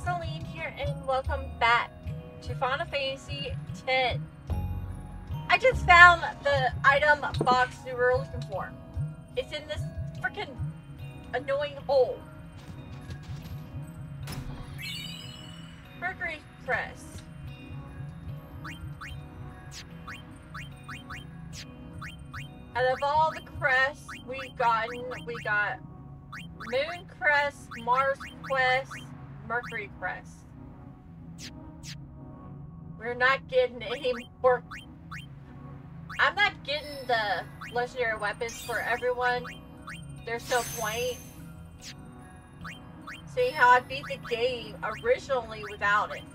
Celine here, and welcome back to Final Fantasy X. I just found the item box we were looking for. It's in this freaking annoying hole. Mercury Crest. Out of all the crests we've gotten, we got Moon Crest, Mars Crest, Mercury Crest. We're not getting any more. I'm not getting the legendary weapons for everyone. There's no point. See how I beat the game originally without it.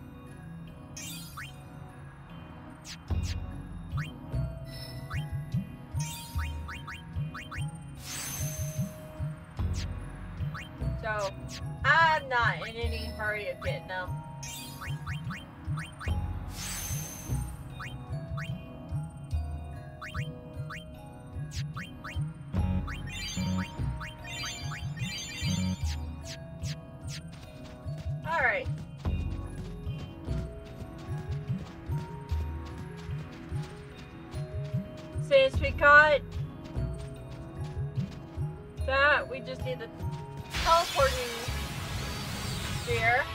So, I'm not in any hurry of getting them. Alright. Since we got that, we just need the teleporting sphere.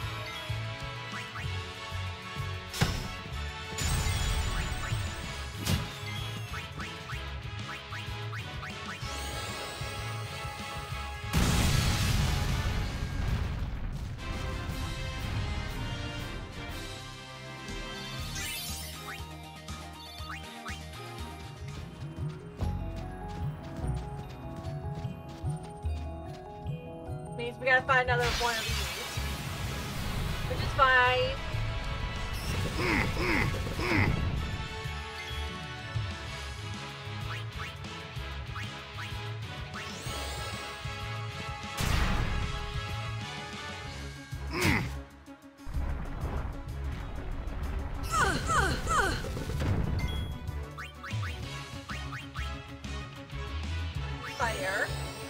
Means we gotta find another one of these, which is fine. Fire.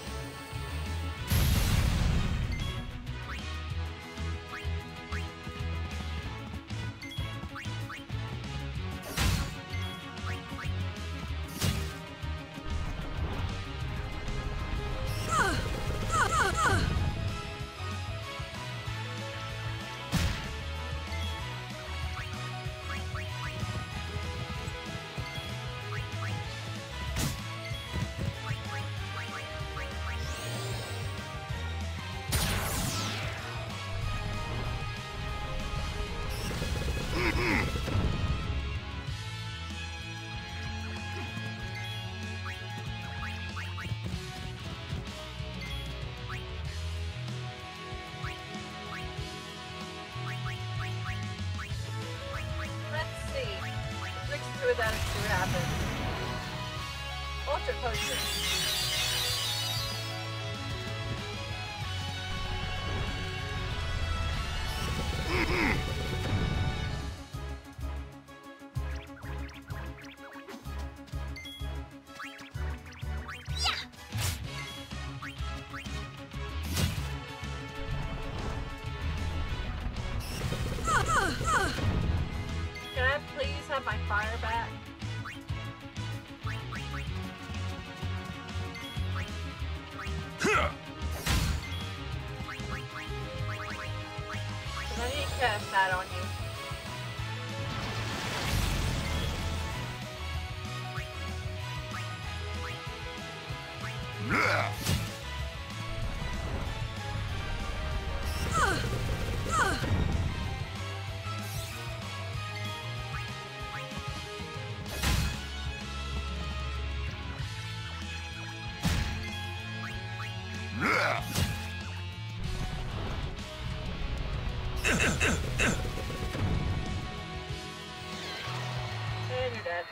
With that, see what happens. Ultra potion. Can I please have my fire back? I need to cast that on you. And you're dead.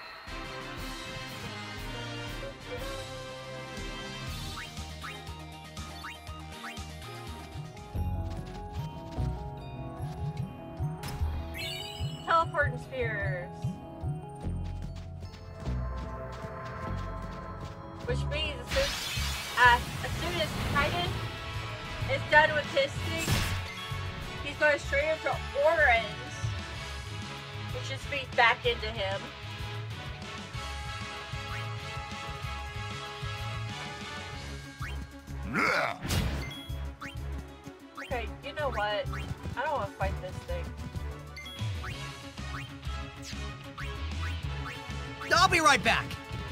Teleporting spheres. Which means as soon as Titan is done with his thing, he's going straight up to Orange, which just feeds back into him. Okay, you know what? I don't want to fight this thing. I'll be right back.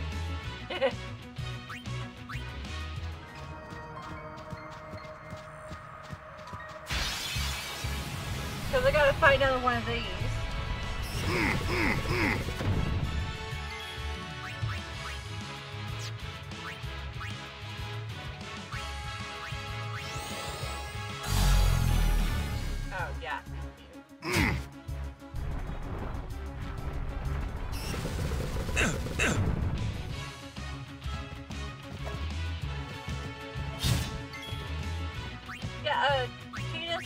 Because I gotta find another one of these. Oh, yeah. Yeah, Venus.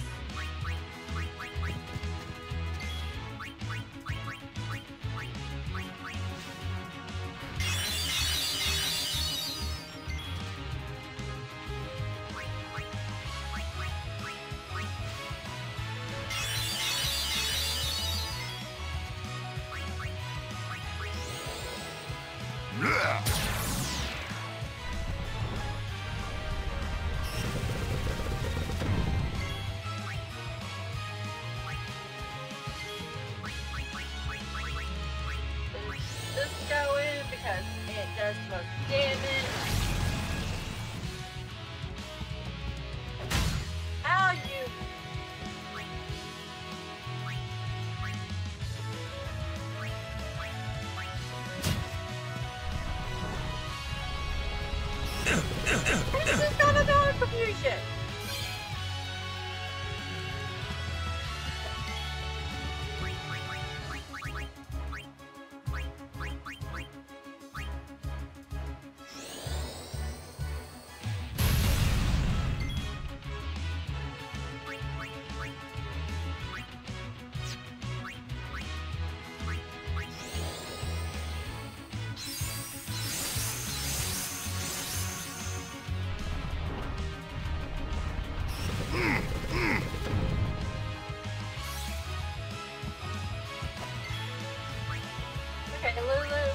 This go in because it does the most damage. Ow, you! This is not a dollar confusion! Okay, Lulu.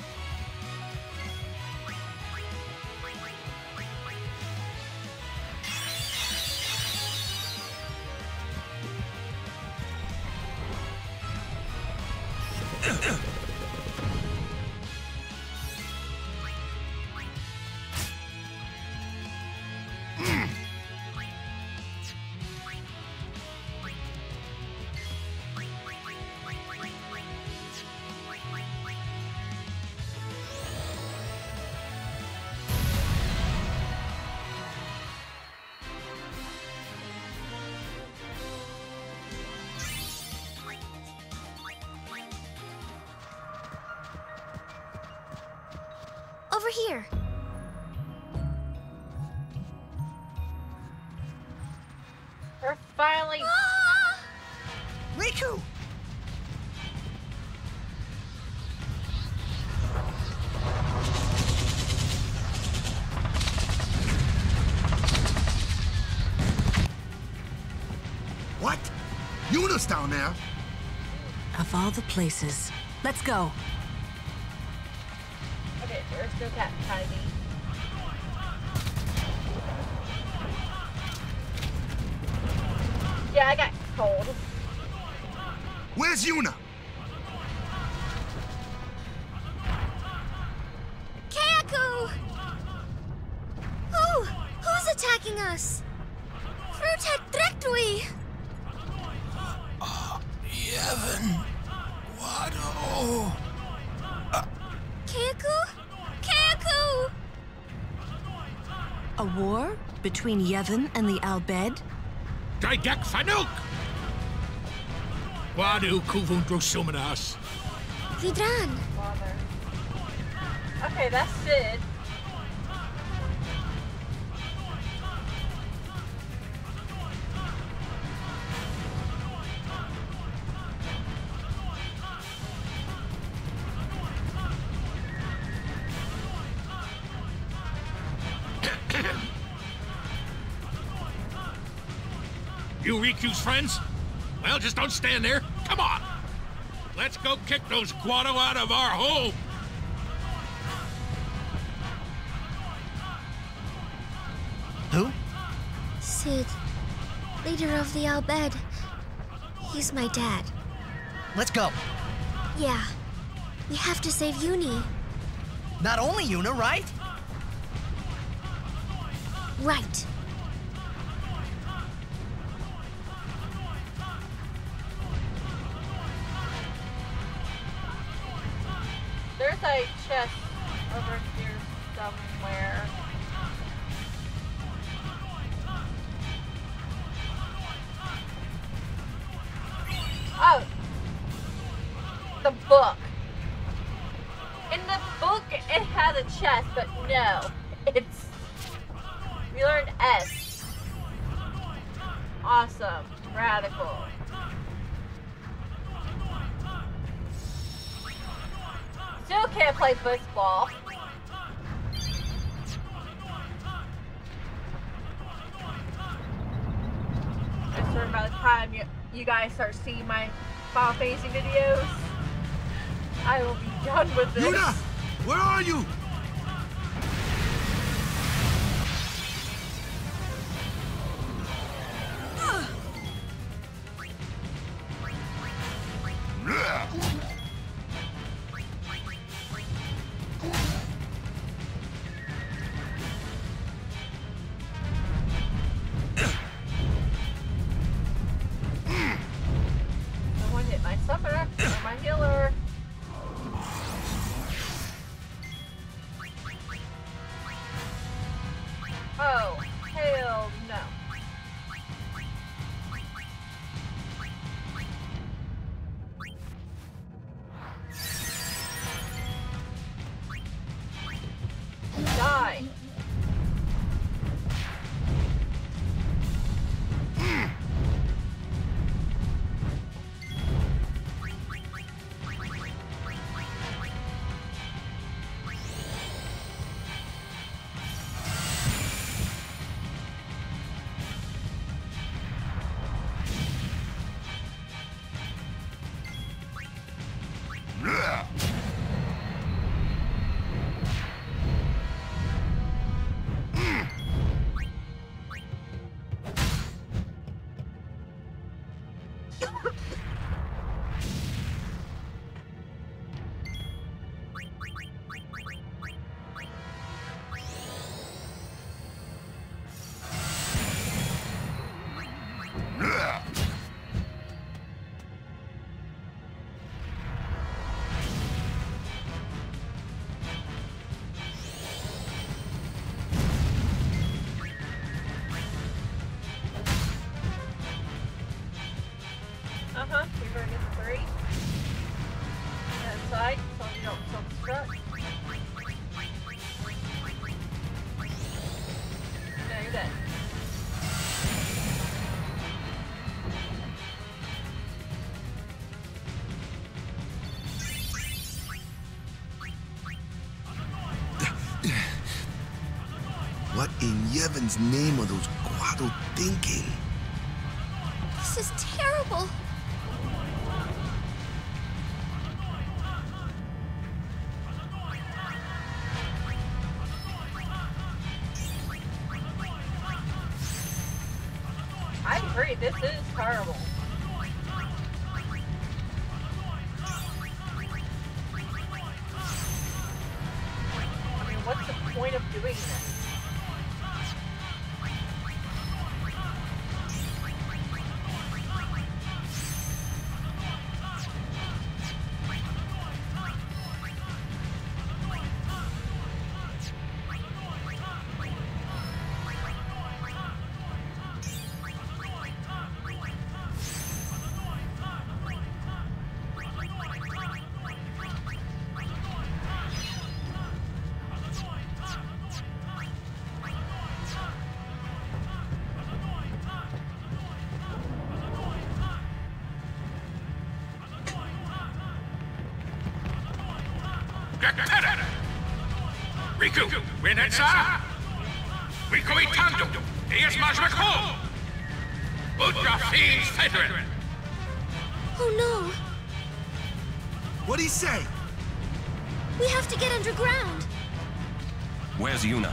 Over here. We're finally. Ah! Riku! What? Yuna's down there. Of all the places. Let's go. Okay, there's no cat tiny. Yeah, I got cold. Where's Yuna? Kayaku! Who's attacking us? Frutek Drektui! Yevon. Wado. Kayaku? Kayaku! A war between Yevon and the Albed? Daidak Fanuk! Wadu Kuvun Drosumanas. Vidran! Father. Okay, that's Sid. You Riku's friends? Well, just don't stand there. Come on. Let's go kick those Guado out of our home. Who? Sid, leader of the Al Bhed. He's my dad. Let's go. Yeah. We have to save Uni. Not only Yuna, right? Right. There's a chest over here somewhere. Oh! The book. In the book, it has a chest, but no. It's... We learned S. Awesome. Radical. Still can't play football. I'm sure by the time you guys start seeing my Final Fantasy videos, I will be done with this. Yuna! Where are you? Someone hit my summoner or my healer. Oh, hell no. Die. We've already got 3. Inside, so you don't self-destruct. No, you're dead. What in Yevon's name are those Guado thinking? This is terrible. I agree, this is terrible. I mean, what's the point of doing this? Riku, Winetsa! Riku Itando! Dias Majraco! Ultra Fiends Federal! Oh no! What'd he say? We have to get underground! Where's Yuna?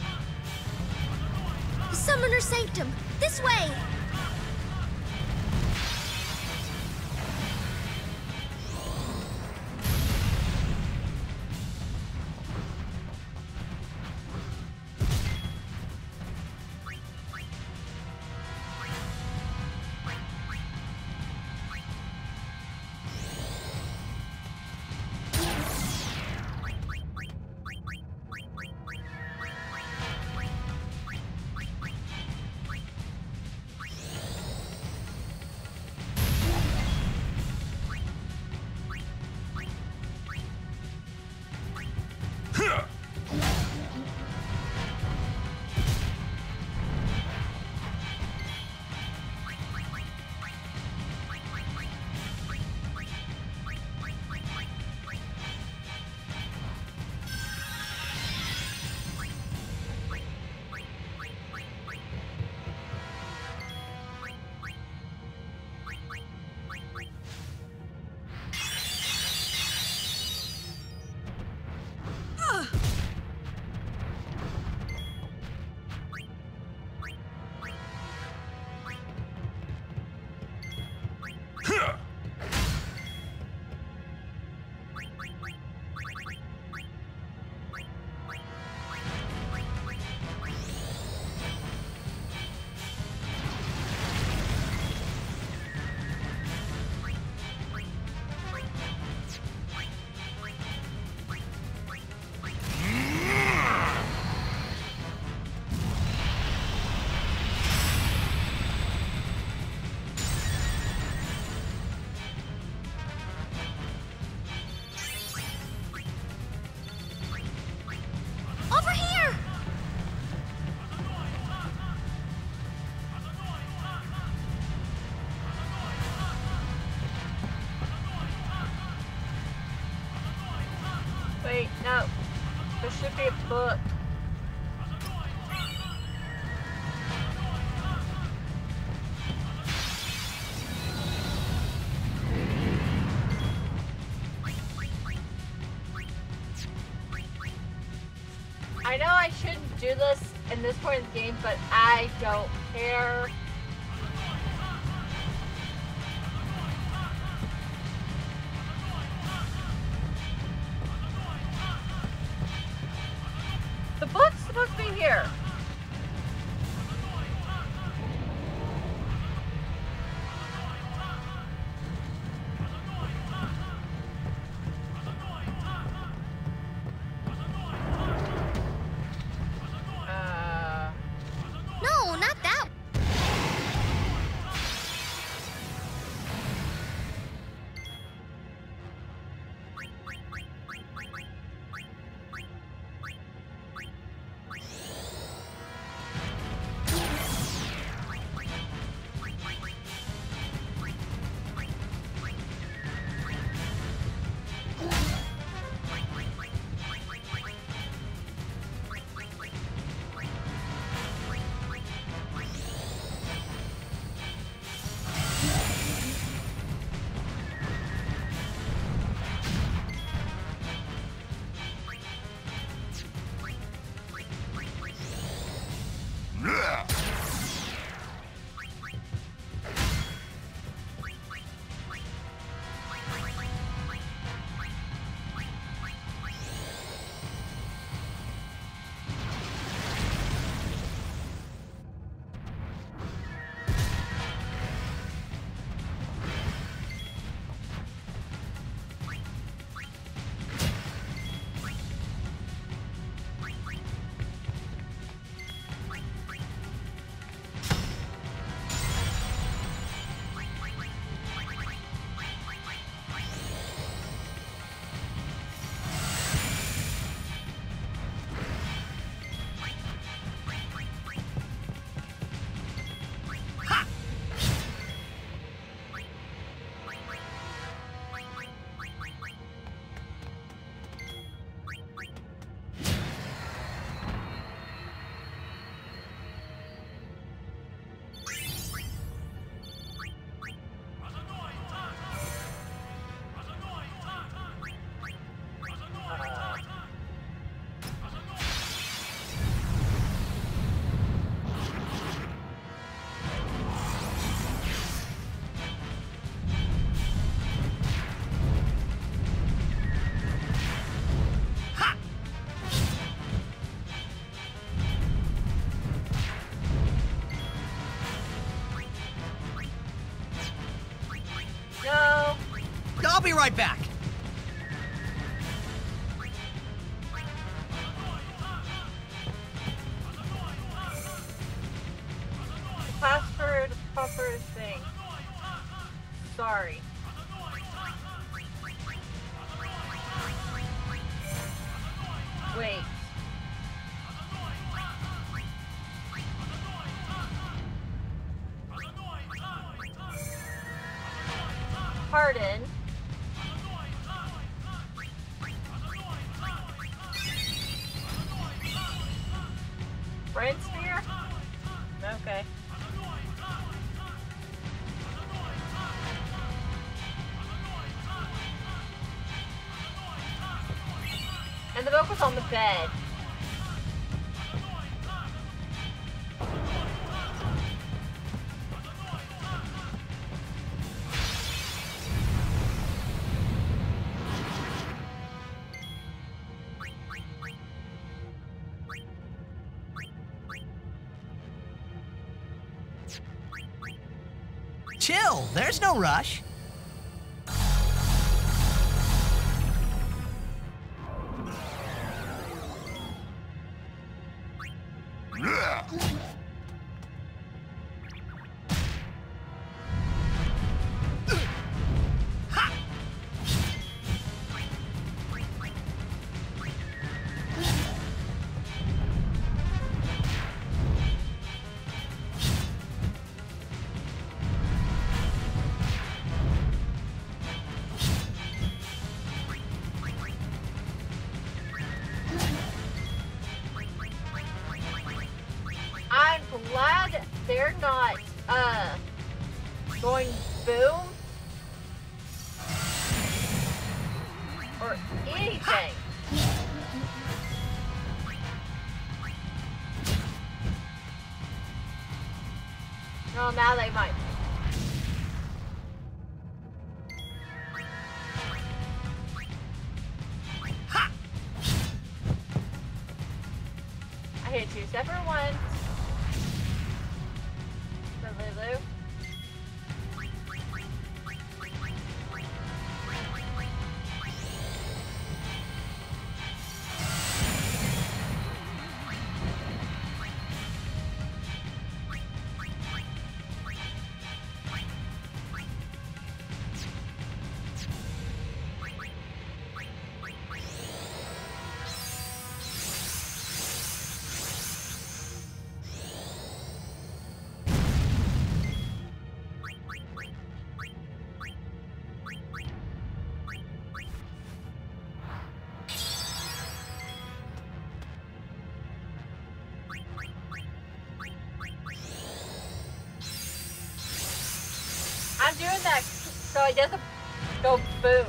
The Summoner Sanctum! This way! Over here! Wait, no. There should be a book. I know I shouldn't do this in this point of the game, but I don't care. The book's supposed to be here. No, not that. right back. Password thing. Sorry. Wait. Pardon. Brain sphere? Okay. And the book was on the bed. Chill, there's no rush. I'm glad they're not, going boom. Or anything. No, now they might. I hit two separate ones. For Lulu. I'm doing that so it doesn't go boom.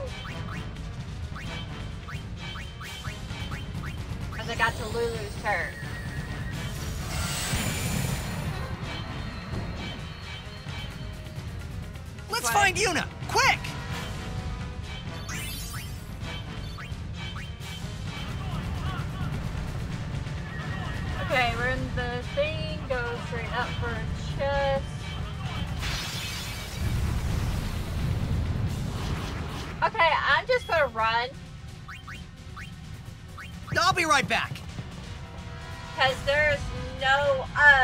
As I got to Lulu's turn. Let's find Yuna, quick! Okay, we're in the thing, go straight up for a chest. Okay, I'm just gonna run. I'll be right back. Because there's no,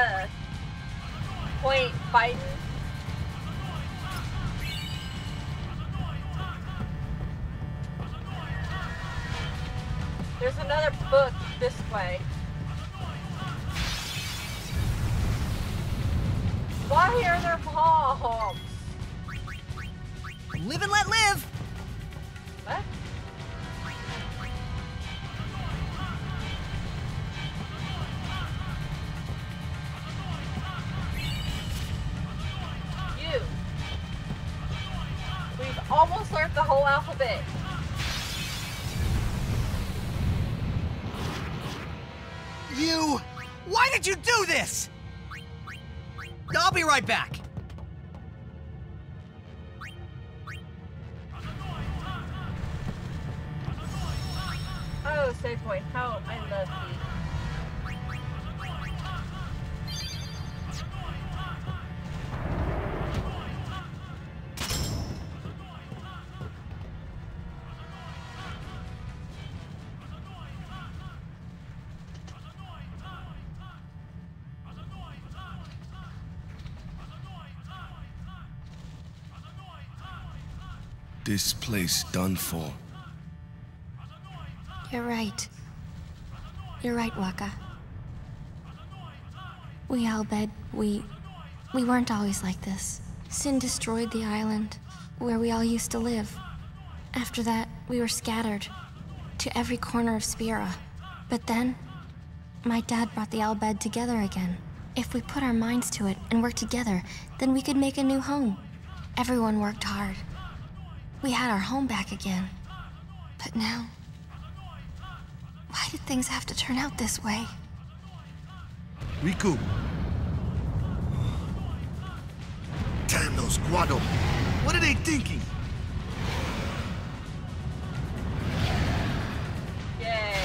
point fighting. There's another book this way. Why are there palms? Live and let live. What? You. We've almost learned the whole alphabet. You! Why did you do this? I'll be right back. Oh, save point. How I love you. This place done for. You're right. You're right, Waka. We Al Bhed, we weren't always like this. Sin destroyed the island, where we all used to live. After that, we were scattered to every corner of Spira. But then, my dad brought the Al Bhed together again. If we put our minds to it and worked together, then we could make a new home. Everyone worked hard. We had our home back again. But now, why did things have to turn out this way? Riku. Damn those Guado. What are they thinking? Yay.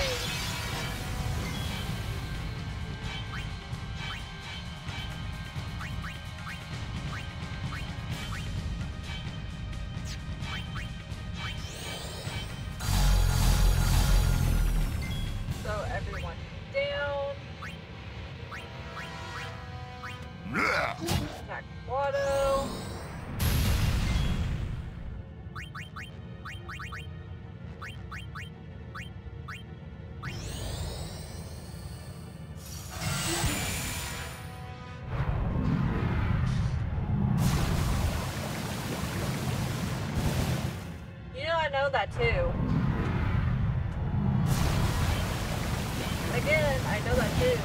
So everyone down. Attack Watto. You know, I know that too. Again, I know that too.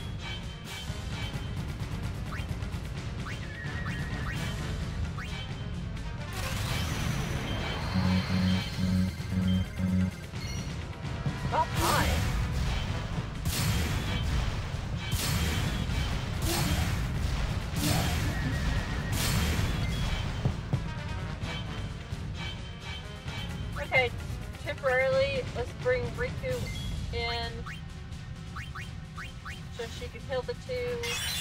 About time. Okay, temporarily, let's bring Riku in so she can kill the two.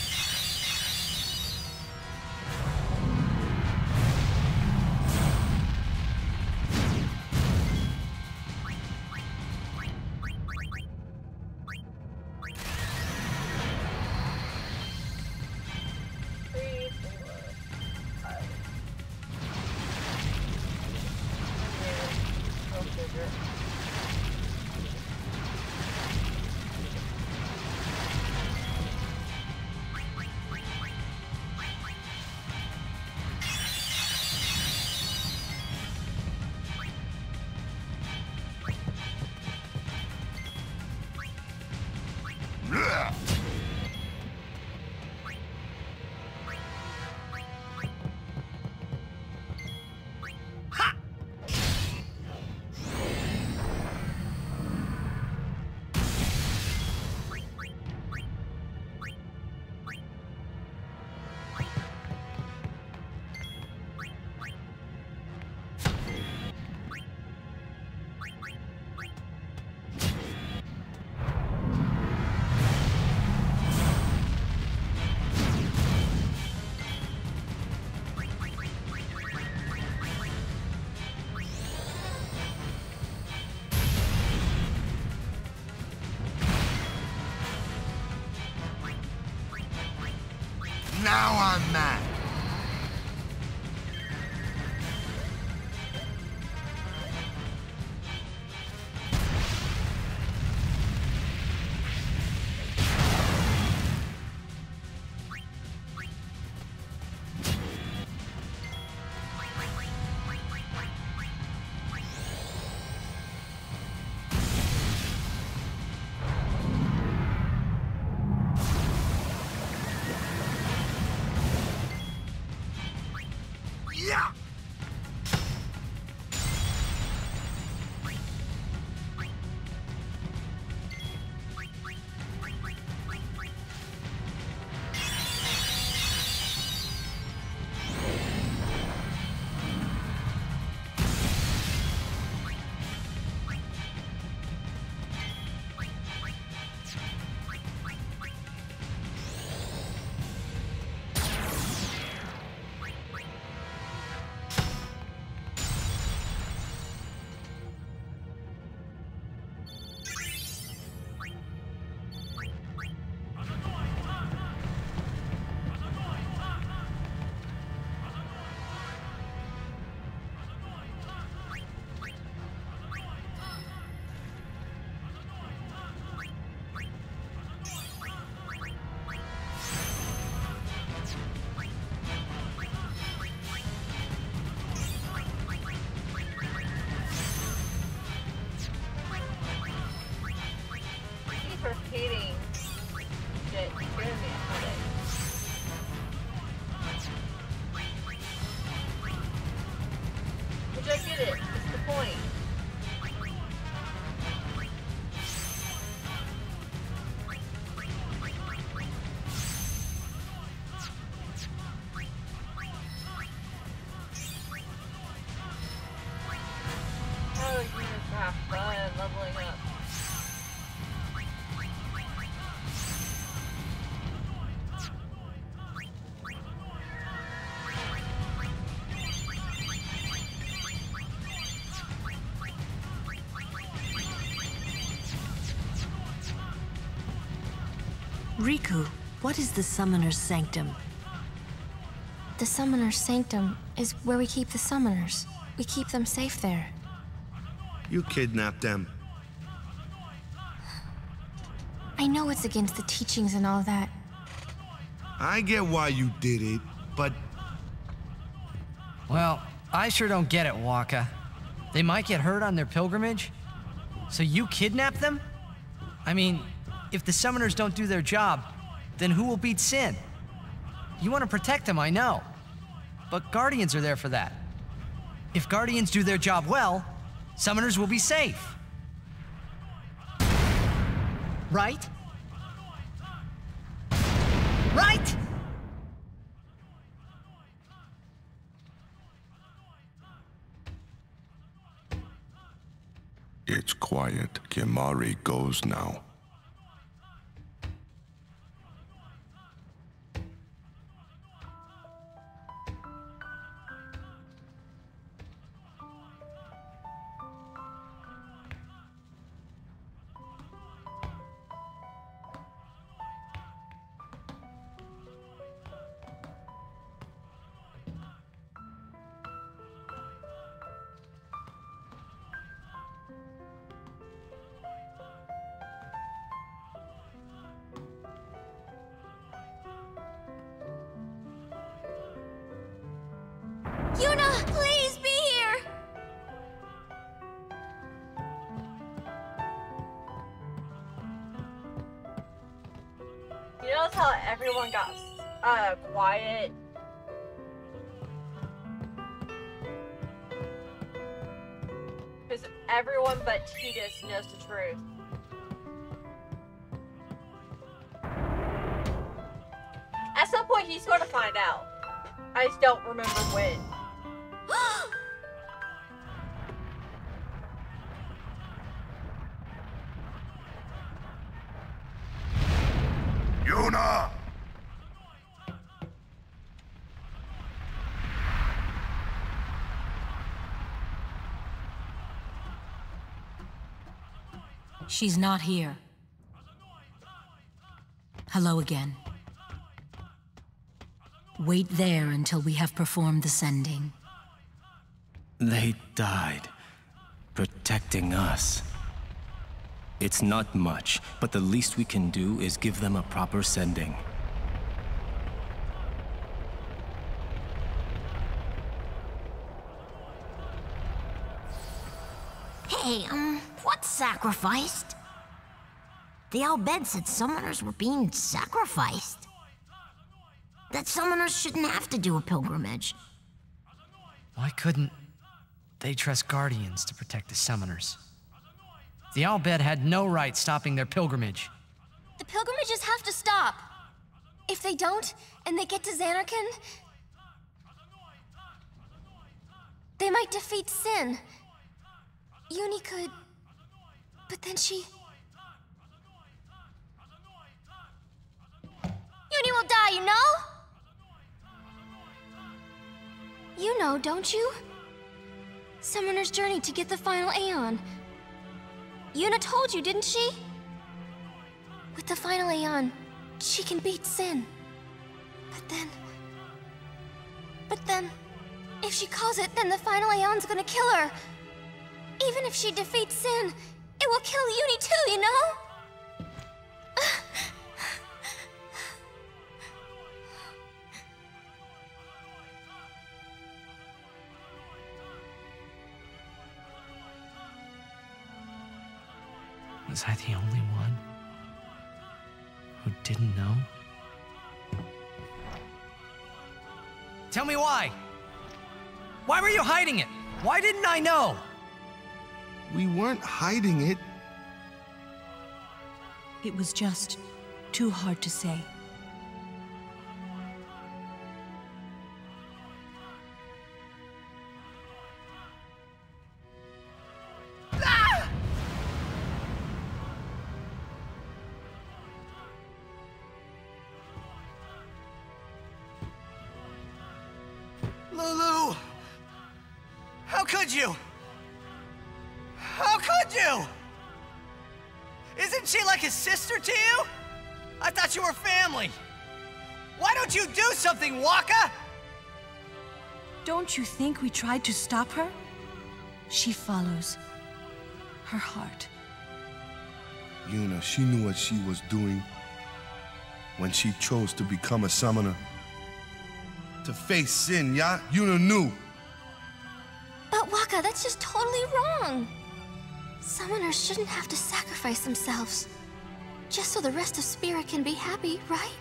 Now I'm mad. get it. That's the point. Oh, you just have fun leveling up. Riku, what is the Summoner's Sanctum? The Summoner's Sanctum is where we keep the summoners. We keep them safe there. You kidnapped them. I know it's against the teachings and all that. I get why you did it, but Well, I sure don't get it, Wakka. They might get hurt on their pilgrimage? So you kidnap them? I mean, if the summoners don't do their job, then who will beat Sin? You want to protect them, I know. But Guardians are there for that. If Guardians do their job well, summoners will be safe. Right? Right? it's quiet. Kimahri goes now. Yuna, please be here! You notice how everyone got quiet? Because everyone but Tidus knows the truth. At some point, he's going to find out. I just don't remember when. Yuna! She's not here. Hello again. Wait there until we have performed the sending. They died, protecting us. It's not much, but the least we can do is give them a proper sending. Hey, what's sacrificed? The Al Bhed said summoners were being sacrificed. That summoners shouldn't have to do a pilgrimage. Why couldn't they trust Guardians to protect the summoners? The Al Bhed had no right stopping their pilgrimage. The pilgrimages have to stop. If they don't, and they get to Zanarkand, they might defeat Sin. Uni could... But then she... Uni will die, you know? You know, don't you? Summoner's journey to get the final Aeon. Yuna told you, didn't she? With the final Aeon, she can beat Sin. But then... If she calls it, then the final Aeon's gonna kill her. Even if she defeats Sin, it will kill Uni too, you know? Was I the only one who didn't know? Tell me why! Why were you hiding it? Why didn't I know? We weren't hiding it. It was just too hard to say. Lulu! How could you? How could you? Isn't she like a sister to you? I thought you were family. Why don't you do something, Waka? Don't you think we tried to stop her? She follows her heart. Yuna, she knew what she was doing when she chose to become a summoner. To face sin, yeah? Yuna knew. But Waka, that's just totally wrong. Summoners shouldn't have to sacrifice themselves. Just so the rest of Spirit can be happy, right?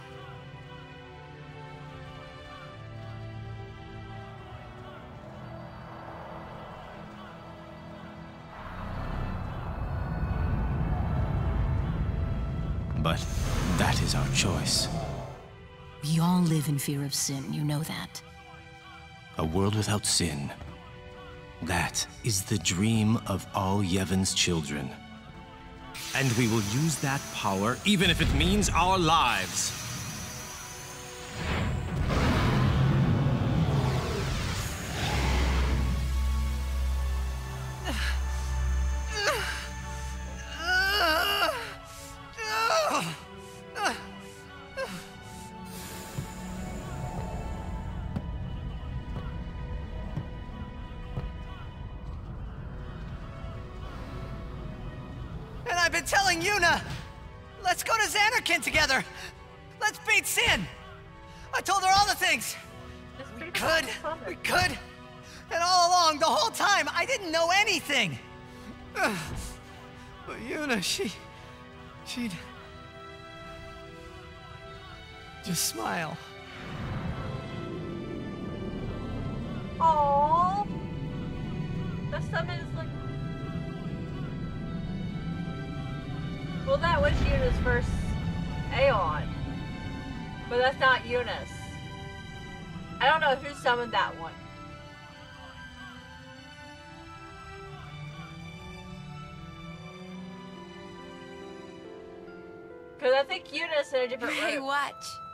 But that is our choice. We all live in fear of sin, you know that. A world without sin. That is the dream of all Yevon's children. And we will use that power, even if it means our lives. I've been telling Yuna! Let's go to Xanarkand together! Let's beat Sin! I told her all the things! We could! And all along, the whole time, I didn't know anything! But Yuna, she'd just smile. Aww. The summon is like... Well, that was Yuna's first Aeon. But that's not Yuna's. I don't know who summoned that one. Because I think Yuna's in a different room. Hey, watch.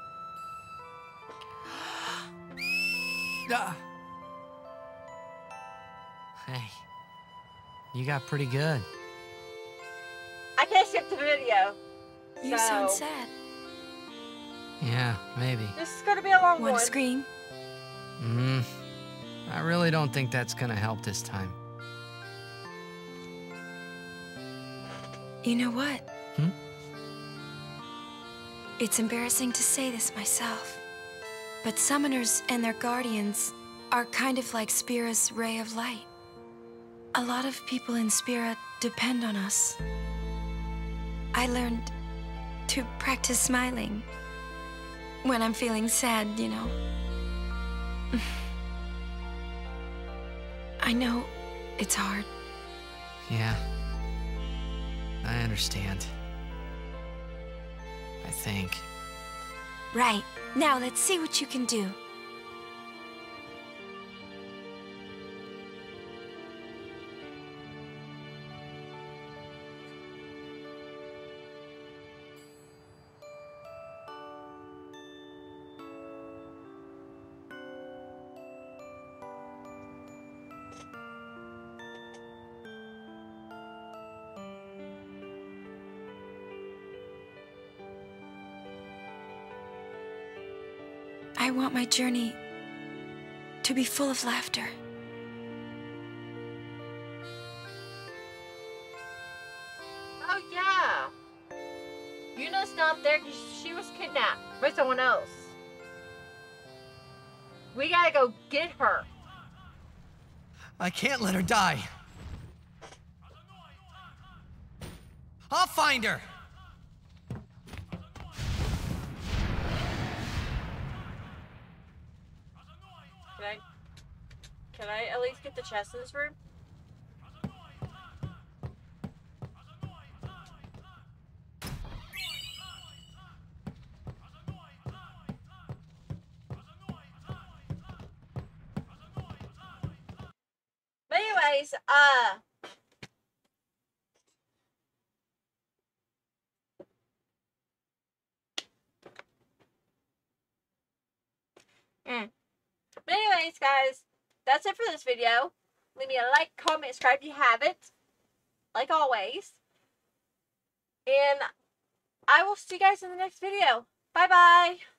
Hey, you got pretty good. I can't skip the video. You sound sad. Yeah, maybe. This is gonna be a long one. Want to scream? I really don't think that's gonna help this time. You know what? Hmm? It's embarrassing to say this myself, but summoners and their guardians are kind of like Spira's ray of light. A lot of people in Spira depend on us. I learned to practice smiling when I'm feeling sad, you know. I know it's hard. Yeah, I understand. I think. Right. Now let's see what you can do. I want my journey to be full of laughter. Oh yeah. Yuna's not there because she was kidnapped by someone else. We gotta go get her. I can't let her die. I'll find her. Can I at least get the chest in this room? But anyways, But anyways, guys, that's it for this video. Leave me a like, comment, subscribe if you haven't. Like always. And I will see you guys in the next video. Bye-bye.